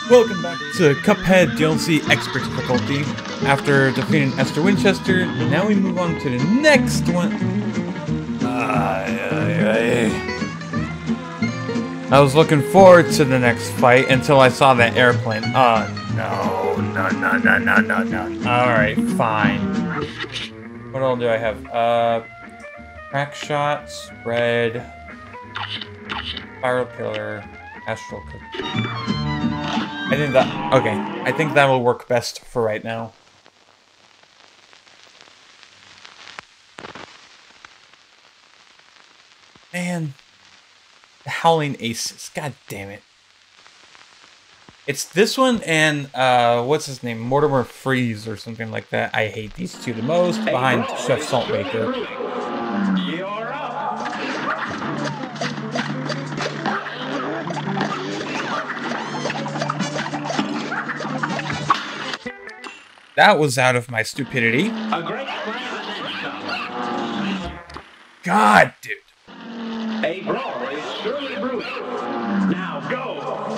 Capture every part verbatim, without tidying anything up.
Welcome back to Cuphead D L C Expert difficulty. After defeating Esther Winchester, now we move on to the next one. Ay, ay, ay. I was looking forward to the next fight until I saw that airplane. Oh no, no, no, no, no, no, no. Alright, fine. What all do I have? Uh, crack shots, red, spiral killer, astral cookie. I think that, okay, I think that will work best for right now. Man, the Howling Aces, god damn it. It's this one and, uh, what's his name, Mortimer Freeze or something like that. I hate these two the most, behind Chef Saltbaker. You're up. That was out of my stupidity. A great God, dude. A brawl is surely brewing. Now go.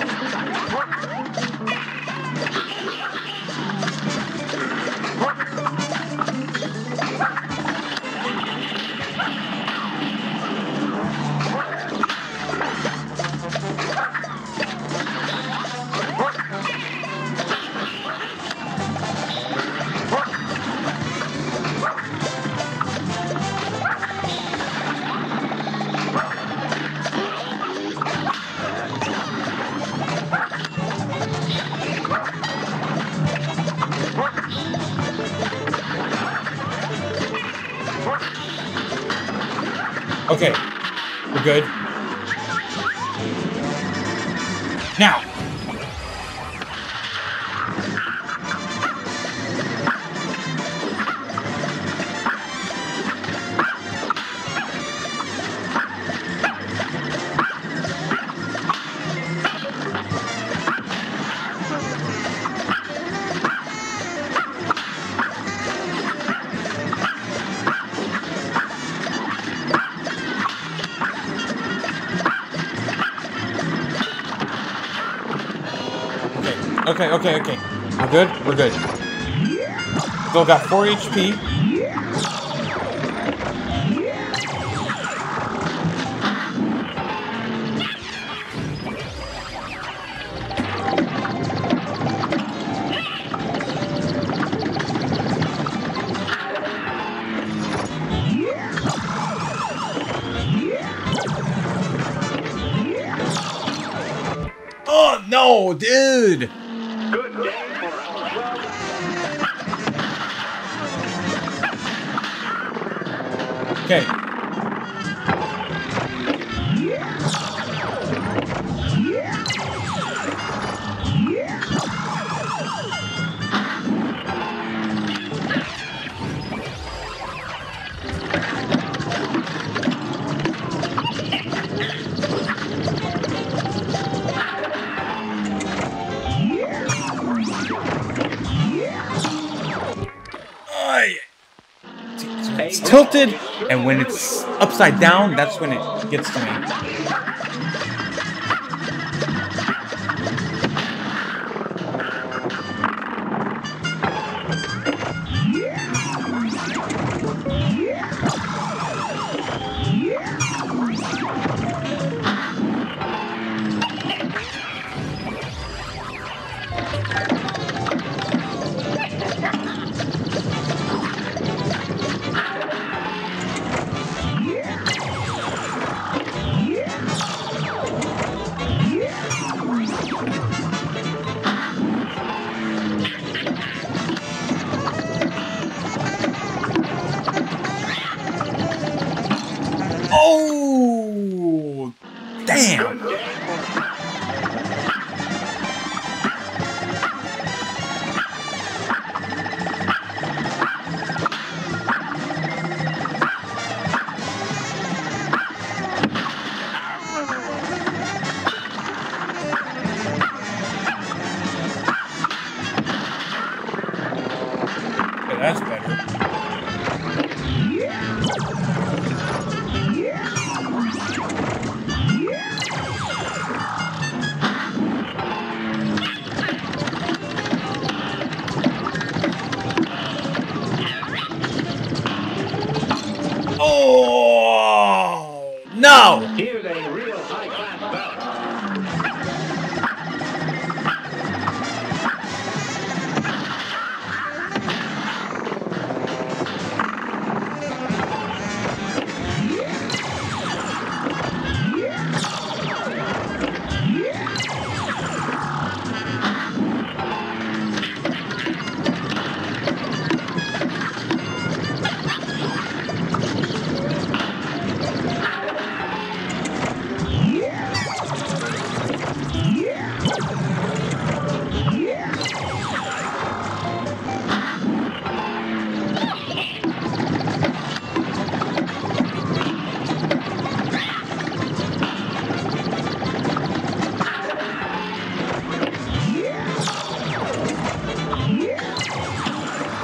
Okay, we're good. Now! Okay, okay, okay. We're good? We're good. Still got four H P. Oh, no, dude! Good day for us. Okay. It's tilted, and when it's upside down, that's when it gets to me.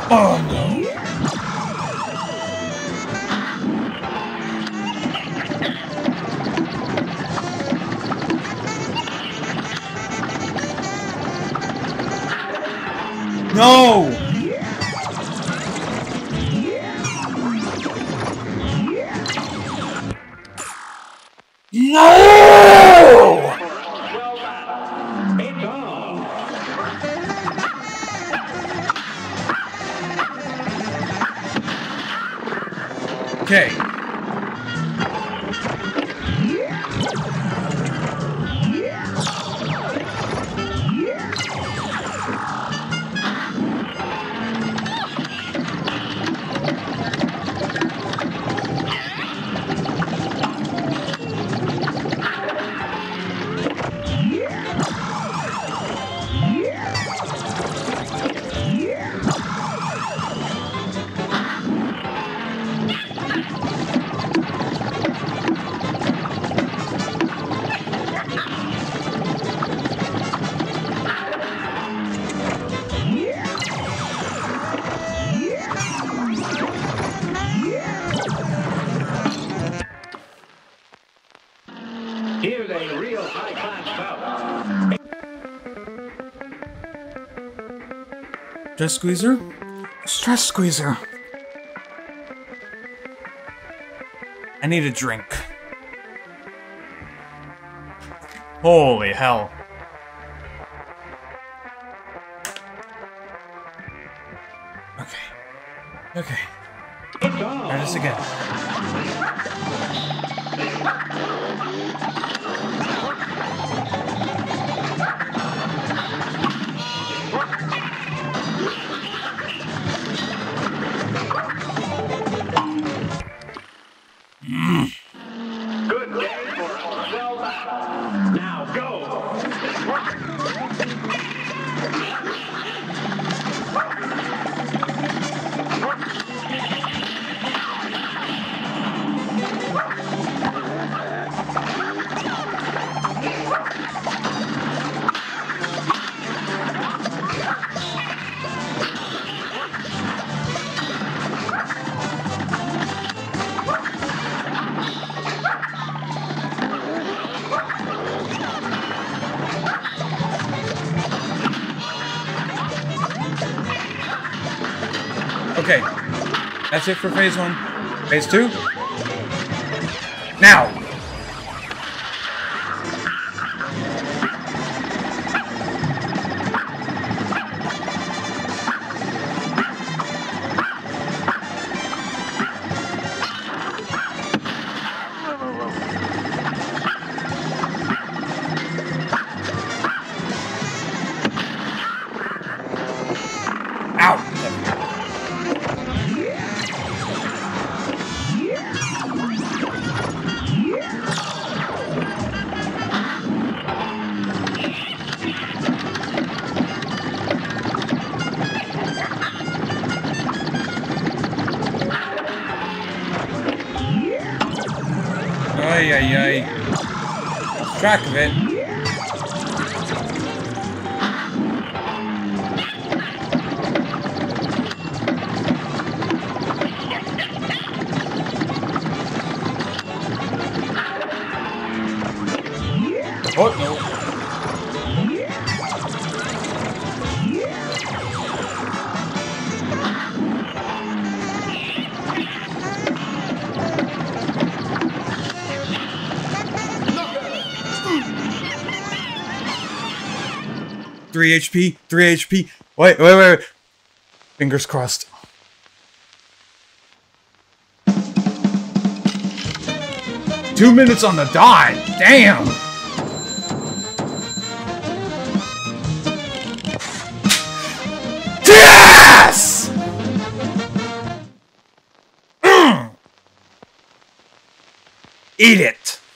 Oh no. No! No! It's on. Okay. Here's a real high-class bout. Stress squeezer? Stress squeezer. I need a drink. Holy hell. Okay. Okay. It's on. Try this again. Good day for a swell battle. Now go. Okay. That's it for phase one. Phase two? Now! Ow! Ay, ay, ay. Lost track of it. Oh, no. Three H P, three H P. Wait, wait, wait, wait. Fingers crossed. Two minutes on the dot. Damn. Yes! Mm. Eat it.